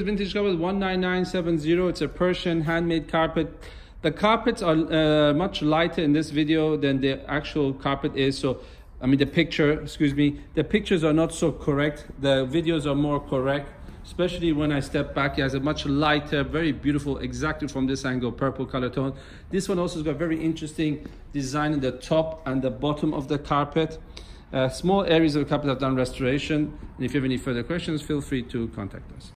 Vintage carpet 19970. It's a Persian handmade carpet. The carpets are much lighter in this video than the actual carpet is. So, I mean, the pictures are not so correct. The videos are more correct, especially when I step back. It has a much lighter, very beautiful, exactly from this angle, purple color tone. This one also has got very interesting design in the top and the bottom of the carpet. Small areas of the carpet have done restoration. And if you have any further questions, feel free to contact us.